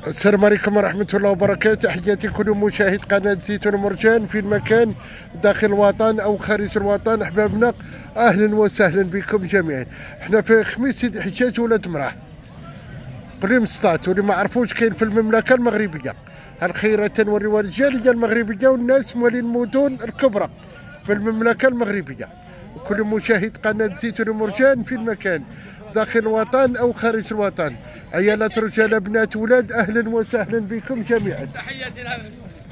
السلام عليكم ورحمة الله وبركاته. تحياتي كل مشاهد قناة زيتون مرجان في المكان داخل الوطن أو خارج الوطن. أحبابنا أهلا وسهلا بكم جميعا. احنا في خميس سيدي حجاج ولاد مراح قريم سطات، واللي ما عرفوش كاين في المملكة المغربية. الخيرة تنوريوها الجالية المغربية والناس موالين المدن الكبرى في المملكة المغربية. وكل مشاهد قناة زيتون مرجان في المكان داخل الوطن أو خارج الوطن، عيالات رجال بنات ولاد، أهلا وسهلا بكم جميعا. تحياتي العرس.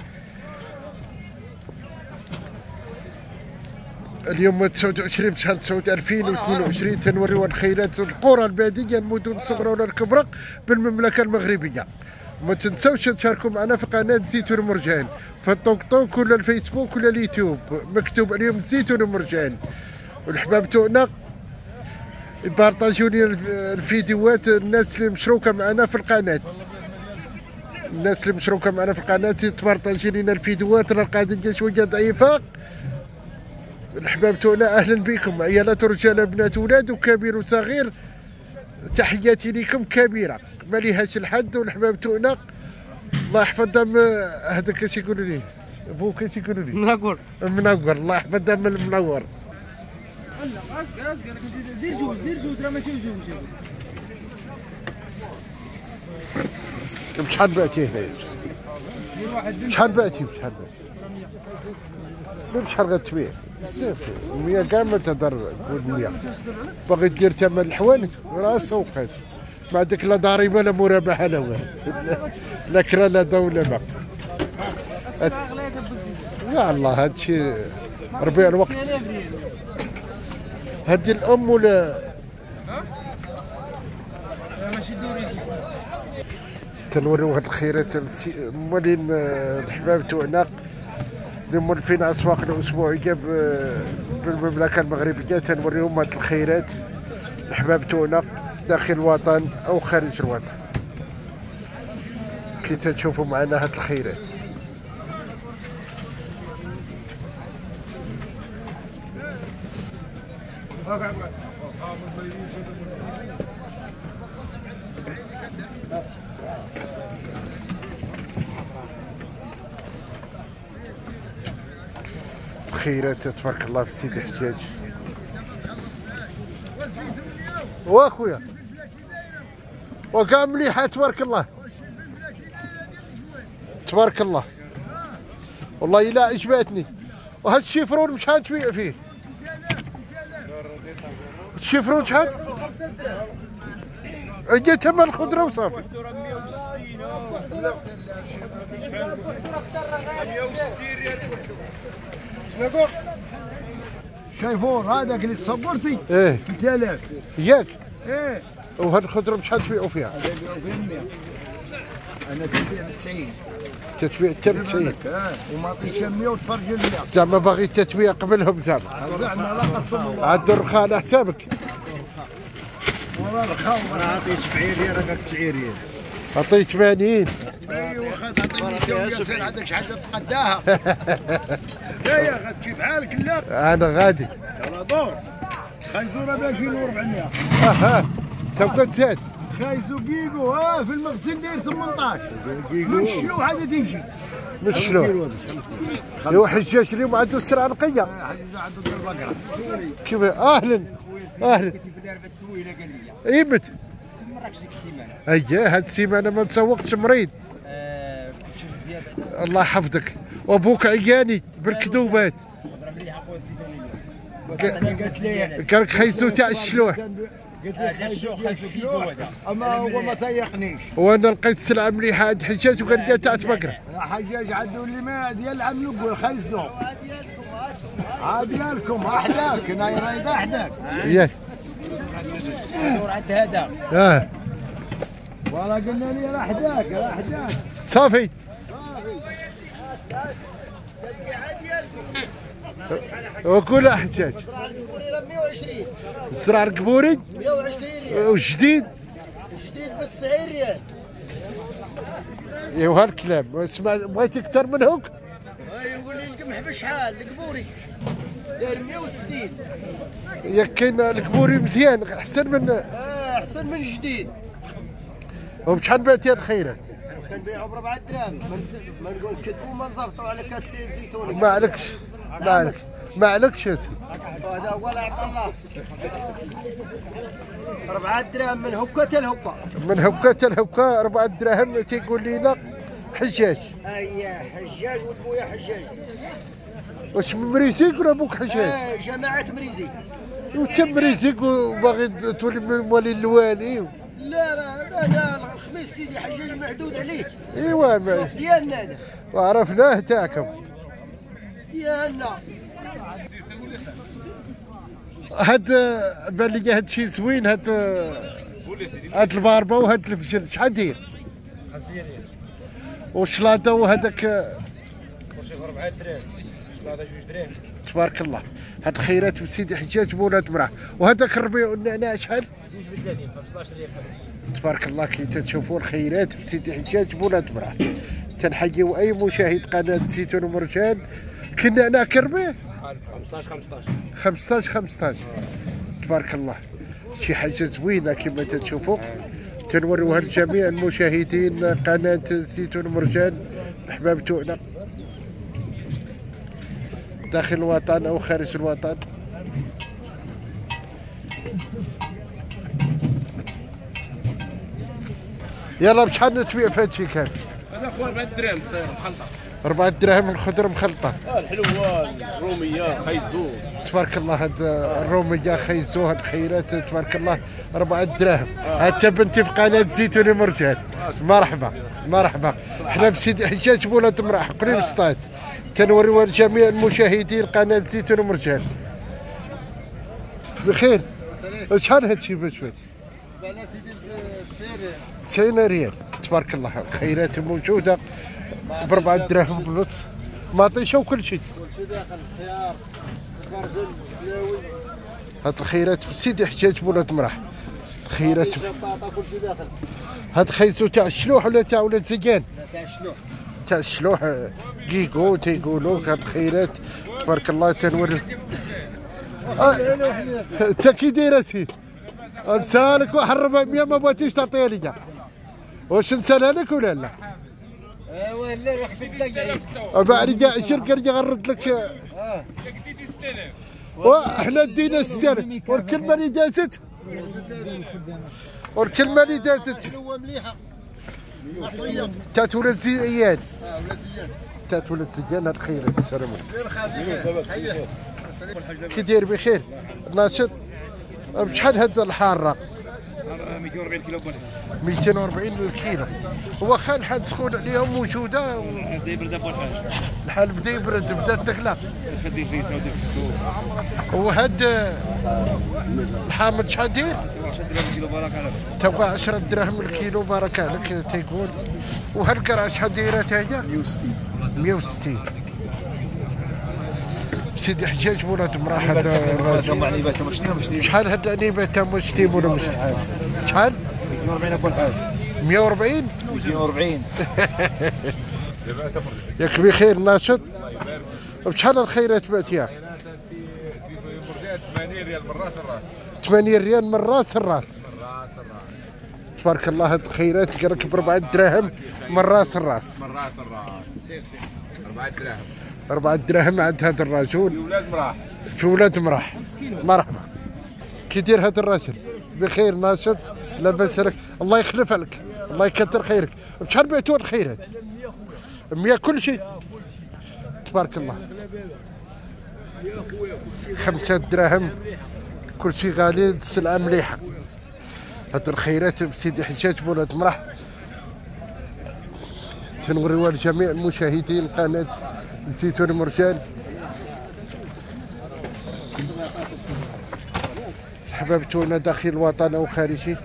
اليوم 29 شهر 9 2022 تنوريو الخيرات القرى البادية المدن الصغرى والكبرى بالمملكة المغربية. ما تنسوش تشاركوا معنا في قناة زيتون مرجان في الطوك طوك ولا الفيسبوك ولا اليوتيوب، مكتوب عليهم زيتون مرجان. والحباب تونا يبارطاجيو لي الفيديوهات، الناس اللي مشروكه معنا في القناه، الناس اللي مشروكه معنا في القناه تبارطاجي لنا الفيديوهات. راه القضيه شويه ضعيفه. الحباب تونا اهلا بكم، عيالات ورجال بنات ولاد وكبير وصغير، تحياتي لكم كبيره ما ليهاش الحد. والحباب تونا الله يحفظ دم هذاك اش يقولوا لي ابوك، اش يقولوا لي منور الله يحفظ دم المنور. لا اسكر دير جوج راه ماشي جوج. بشحال بعتيه هنايا؟ بشحال بعتي؟ بشحال غتبيع؟ بزاف 100 كاع ما تهضر، قول 100 باغي دير ثمن الحوانت راه سوقات، ما عندك لا ضريبه لا مرابحه لا والو، لا كرا لا دوله ما. يا الله هادشي ربيع الوقت. هادي الام ولا ماشي دوري تنوريو هاد الخيرات موالين الحباب توعنا اللي مولفين اسواق الاسبوعيه بالمملكه المغربيه. تنوريهم هاد الخيرات الحباب توعنا داخل الوطن او خارج الوطن. كي تشوفوا معنا هاد الخيرات خيرات تبارك الله في سيدي حجاج. واخويا وكاع مليحه تبارك الله تبارك الله، والله الا عجباتني. وهاد الشيفرون شحال تبيع فيه؟ الشيفرون شحال؟ اجي ثمن الخضره وصافي. شايفور هذاك اللي صبرتي؟ ايه 3000 ياك؟ ايه. وهاد الخضره بشحال تبيعوا فيها؟ هذا يبيعوا فيها 100. انا تبيع ب 90. تتبيع حتى ب 90. وما عطيتش 100 وتفرج ال 100. زعما باغي التتبيع قبلهم زعما؟ زعما لا قسم الله. عاد الرخاء على حسابك. ورا الرخاء انا عطيت 70 ريال راك 90 ريال. عطيت 80. ايوا خاطر عطيني ياسر عندك شحال تقداها. يا غتمشي بحالك لا؟ انا غادي. يلا دور. خيزوره ب 2400. اها تبقى تزاد. خايزو كيكو في المغسل داير 18. من الشلو عاد تيجي. من الشلو؟ ايوا حجاج اليوم عنده السرعه نقيه. حجاج عنده البقره. كيف اهلا اهلا. ايمت؟ اييه هاد السيمانه ما تسوقتش مريض. الله يحفظك. وابوك عياني بالكذوبات. قال لك خيزو تاع الشلوح. اما هو ما تيقنيش. وانا لقيت سلعه مليحه عند حجاج وقال لي تاع بقره. حجاج عنده اللي ما ديال عم نقول خيزو. ديالكم احداك انا رايد احداك. ياك. دور عند هذا. والله قلنا لي راه حداك صافي. وقول حجاج. الزرع القبوري 120 وجديد ب 90 ريال. ايوا هالكلام بغيتي اكثر من هوك. يقول لي القمح بشحال القبوري داير 160. ياك كاين القبوري مزيان احسن من احسن من جديد. وبشحال بعتي الخيرات؟ كنبيعوا ب4 دراهم ما نقول كذبوا ما نزبطوا على كاس الزيتون. ما عليكش ما عليكش يا سيدي. هذا هو اللي عطى الله 4 دراهم من هكا لهكا. من هكا لهكا 4 دراهم تيقول لينا حجاج. اييه حجاج والبويا حجاج. واش من مريزيك ولا بوك حجاج؟ جماعة مريزي. وانت مريزيك وباغي تولي من موالي الوالي؟ لا الخميس سيدي حجاج معدود عليك. ايوا ديالنا هذا. وعرفناه تاعكم. ديالنا. هاد بان لي هاد شي زوين هاد الباربه وهاد الفجل شحال داير؟ 5 ريال. والشلاضه وهذاك كلشي ب 4 دراهم، شلاضه 2 دراهم. تبارك الله. هاد الخيرات في سيدي حجاج بولاد مراه. وهذاك الربيع والنعناع شحال؟ 2 ب 30 15 ريال حبيبي. تبارك الله كي تشوفوا الخيرات في سيدي حجاج بولاد مراه. تنحييو اي مشاهد قناه زيتون ومرجان. كنا هنا كربيه 15 تبارك الله. شي حاجه زوينه كما تشوفوا. تنوريوها لجميع المشاهدين قناه زيتون ومرجان احباب تؤنا داخل الوطن او خارج الوطن. يلا بشحال نتبيع في هادشي كامل؟ هذا خويا 4 دراهم مخلطه. 4 دراهم الخضر مخلطه. الحلوه الروميه خيزو. تبارك الله. هاد الروميه خيزو هاد الخيرات تبارك الله 4 دراهم. حتى بنتي في قناه زيتون ومرجان. مرحبا. حنا في سيدي حجاج بولاد مراه قريب سطات. تنوريوها لجميع المشاهدين قناه زيتون ومرجان. بخير. شحال هادشي باش فات؟ انا سيدي 90 ريال. تبارك الله. الخيرات موجوده ب4 دراهم ونص. مطيشه وكل شيء. كلشي داخل خيار برجل بلاوي. هاد الخيرات في سيدي حجاج بولاد مراه. الخيرات بطاطا كلشي داخل. هاد خيزو تاع الشلوح ولا تاع ولاد زيان؟ تاع الشلوح. تاع الشلوح كيكو تيقولوا هاد الخيرات تبارك الله. تنوري انت كي داير اسيدي؟ نسالك واحد 400 ما بغيتيش تعطيها ليا. واش نسالها لك ولا لا؟ ايوا لا خصك تقعد. بعد كاع 20 كرجه غنرد لك. وحنا دينا 60 والكلمه اللي دازت حلوه مليحه اصليه تاعت ولاد زيان. ولاد زيان. تاعت ولاد زيان. هاد الخيرات السلام غير خالي. كي داير بخير ناشط؟ بشحال هاد الحاره؟ 240 كيلو بني. 240 الكيلو. واخا الحال سخون عليهم موجوده بدا يبرد اول حاجه. الحال بدا يبرد بدات تقلق. تخدي فيه سوداء في السوق. وهاد الحامض شحال داير؟ 10 دراهم كيلو بركه عليك. تبقى 10 دراهم الكيلو بارك عليك تيقول. وهالقرعه شحال دايره تا هي؟ 160. سيدي حجاج ولاد مراه. هذا الراجل شحال هاد العنيبه تا مشتي ولا مشتي؟ شحال؟ 240 اول حاجه. 140 240. ياك بخير ناشط. بشحال الخيرات باتيها؟ 80 ريال من راس الراس. 8 ريال من راس الراس. تبارك الله. هاد الخيرات قالك ب4 دراهم من راس الراس. سير 4 دراهم. 4 دراهم عند هذا الرجل ولاد مراه. في ولاد مراه. مرحبا. كي داير هذا الراجل؟ بخير ناشط لاباس عليك. الله يخلف عليك. الله يكثر خيرك. بشحال بعتوا الخيرات؟ 100 كل شيء. تبارك الله. 5 دراهم كل شيء غالي. السلعه مليحه. هاد الخيرات في سيدي حجاج بولاد مراه. تنوريوها لجميع المشاهدين قناه زيتون مرجان. حبابتونا داخل الوطن او خارجه.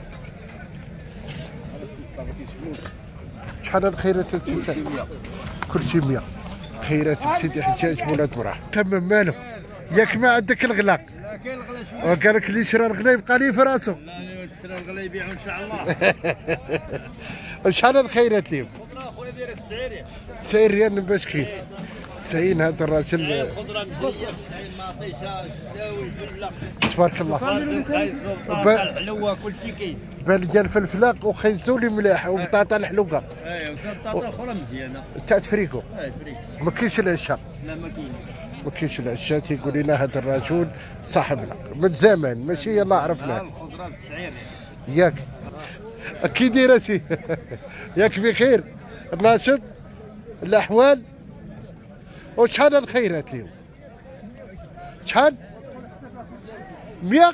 شحال الخيرات السيسان؟ كل شيء 100. خيرات بسيدي حجاج بولاد مراه. خمم مالو ياك ما عندك الغلا؟ لا كاين الغلا شويه. وقال لك اللي شرا الغلا يبقى ليه في راسه. لا شرا الغلا يبيعوا ان شاء الله. شحال الخيرات اليوم؟ الخضره اخويا دايره 90 ريال. 90 ريال باش كيف 90. هذا الراجل الخضره مزيان 90 مطيشه شداوي فله. تبارك الله. الحلوه كل شيء كاين. بالجان فلفلاق وخيزولي مليح وبطاطا الحلوقه. ايوا بطاطا اخرى مزيانه. تاع تفريكو. فريك. ما كاينش العشاء. لا ما كاين. ما كاينش العشاء. تيقول لنا هذا الرجل صاحبنا من زمان ماشي يلا عرفناه. الخضره بالسعير. ياك كي دايرتي؟ ياك بخير؟ ناشط؟ الاحوال؟ وشحال الخيرات اليوم؟ شحال؟ 100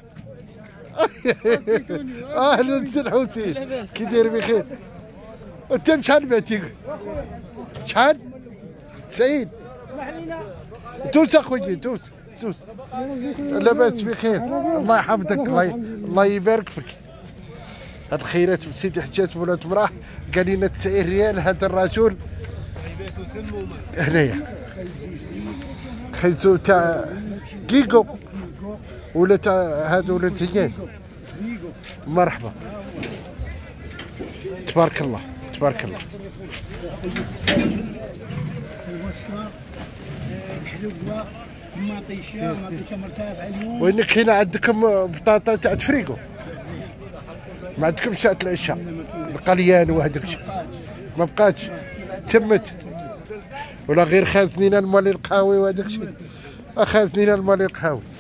اهلا سي الحسين كي داير بخير؟ انت شحال بعتي؟ شحال؟ 90 دوس اخويا دوس دوس لاباس بخير الله يحفظك الله يبارك فيك. هاد الخيرات في سيدي حجاج ولاد مراح قال لنا 90 ريال هذا الرجل هنايا خيزو تاع كيكو ولا تاع هادو ولا زيان. مرحبا تبارك الله تبارك الله. الحلوه مطيشه مرتفع اليوم. وين كاين عندكم بطاطا تاع تفريكو؟ ما عندكمش تاع العشاء القليان وهذاك الشيء؟ ما بقاتش تمت ولا غير خازنين المال القهوي وهذاك الشيء؟ خازنين المال القهوي.